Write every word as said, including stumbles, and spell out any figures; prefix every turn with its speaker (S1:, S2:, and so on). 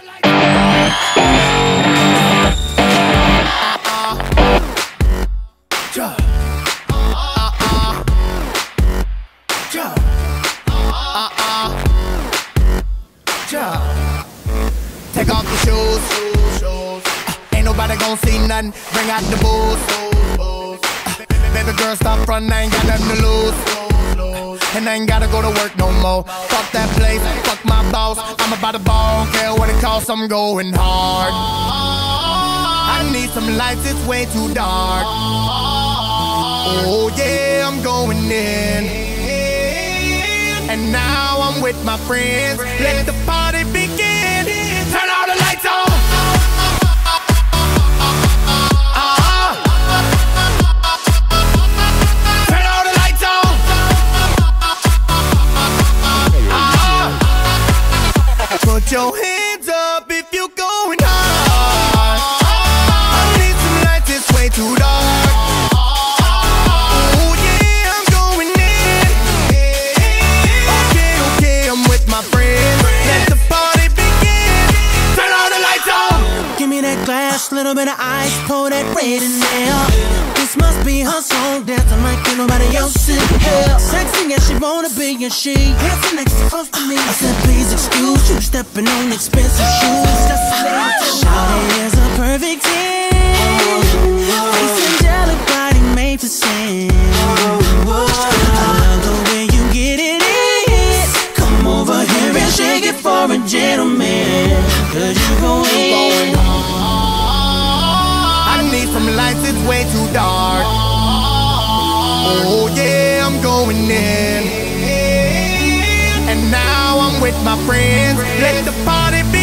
S1: Take off the shoes, uh, ain't nobody gon' see nothing. Bring out the booze, uh, baby girl stop frontin', I ain't got nothing to lose, and I ain't gotta go to work no more. Fuck that place, fuck my boss, I'm about to ball, don't care what it costs, I'm going hard. I need some lights, it's way too dark. Oh yeah, I'm going in, and now I'm with my friends. Let the party begin. Turn all the lights on. Uh-huh. Turn all the lights on. Uh-huh. Put your hands up if you're going hard. I need some lights, it's way too dark. Oh yeah, I'm going in. Okay, okay, I'm with my friends. Let the party begin. Turn all the lights on.
S2: Give me that glass, little bit of ice, pour that red in there. This must be her song, dancing like ain't nobody else in here. Sexy as she wanna be, and she dancing next to close to me. I said, please excuse you, stepping on expensive shoes. Shawty is a perfect ten. Face angelic, body made for sin. I love the way you get it in. Come over here and shake it for a gentleman, 'cause you go in.
S1: I need some lights, it's way too dark. Oh yeah, I'm going in, and now I'm with my friends. Let the party begin.